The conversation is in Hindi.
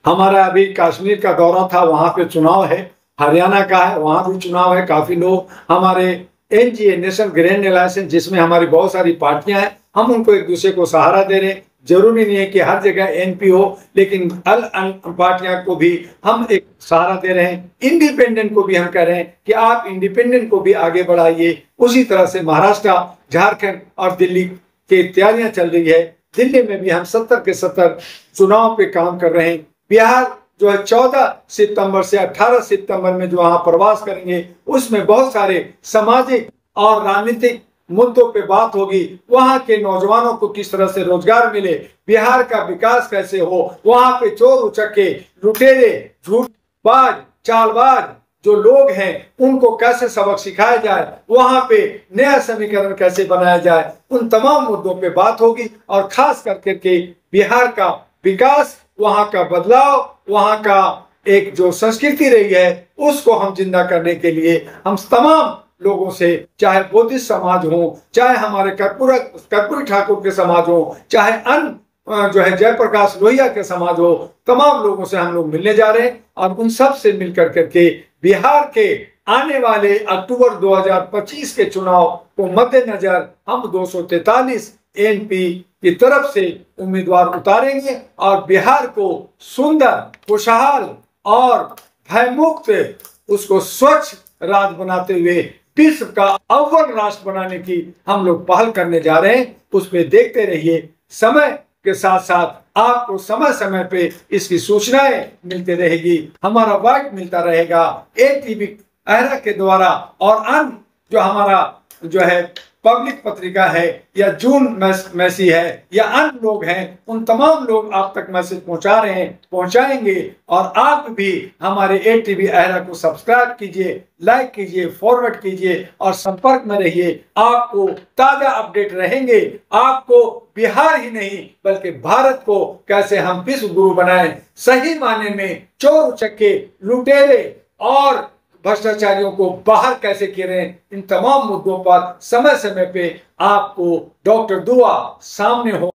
हमारा अभी कश्मीर का दौरा था, वहां पे चुनाव है, हरियाणा का है, वहां भी चुनाव है। काफी लोग हमारे एनजीए नेशनल ग्रैंड अलायंस, जिसमें हमारी बहुत सारी पार्टियां हैं, हम उनको एक दूसरे को सहारा दे रहे हैं। जरूरी नहीं है कि हर जगह एनपी हो, लेकिन अलग पार्टियां को भी हम एक सहारा दे रहे हैं। इंडिपेंडेंट को भी हम कह रहे हैं कि आप इंडिपेंडेंट को भी आगे बढ़ाइए। उसी तरह से महाराष्ट्र, झारखंड और दिल्ली की तैयारियां चल रही है। दिल्ली में भी हम 70 के 70 चुनाव पे काम कर रहे हैं। बिहार जो है 14 सितंबर से 18 सितंबर में जो वहां प्रवास करेंगे, उसमें बहुत सारे सामाजिक और राजनीतिक मुद्दों पे बात होगी। वहां के नौजवानों को किस तरह से रोजगार मिले, बिहार का विकास कैसे हो, वहां पे चोर उचक्के, लुटेरे, झूठबाज, चालबाज जो लोग हैं उनको कैसे सबक सिखाया जाए, वहां पे नया समीकरण कैसे बनाया जाए, उन तमाम मुद्दों पे बात होगी। और खास करके के बिहार का विकास, वहां का बदलाव, वहां का एक जो संस्कृति रही है, उसको हम जिंदा करने के लिए हम तमाम लोगों से, चाहे बुद्धिस्ट समाज हो, चाहे हमारे कर्पूरी ठाकुर के समाज हो, चाहे अन्य जो है जयप्रकाश लोहिया के समाज हो, तमाम लोगों से हम लोग मिलने जा रहे हैं। और उन सब से मिलकर करके बिहार के आने वाले अक्टूबर 2025 के चुनाव को मद्देनजर हम 243 एनपी की तरफ से उम्मीदवार उतारेंगे और बिहार को सुंदर, खुशहाल और भयमुक्त, उसको स्वच्छ राज्य बनाते हुए विश्व का अव्वल राष्ट्र बनाने की हम लोग पहल करने जा रहे हैं। उस पर देखते रहिए। समय के साथ साथ आपको समय समय पे इसकी सूचनाएं मिलती रहेगी, हमारा वाइट मिलता रहेगा एटीवी एरा के द्वारा। और अन्य जो हमारा जो है पब्लिक पत्रिका है, या जून मैसी है, या अन्य लोग हैं, उन तमाम लोग आप तक मैसेज पहुंचा रहे हैं, पहुंचाएंगे। और आप भी हमारे एटीवी एरा को सब्सक्राइब कीजिए, लाइक कीजिए, फॉरवर्ड कीजिए और संपर्क में रहिए। आपको ताजा अपडेट रहेंगे। आपको बिहार ही नहीं बल्कि भारत को कैसे हम विश्व गुरु बनाएं, सही मायने में चोर उचक्के, लुटेरे और भ्रष्टाचारियों को बाहर कैसे करें, इन तमाम मुद्दों पर समय समय पे आपको डॉक्टर दुआ सामने हो।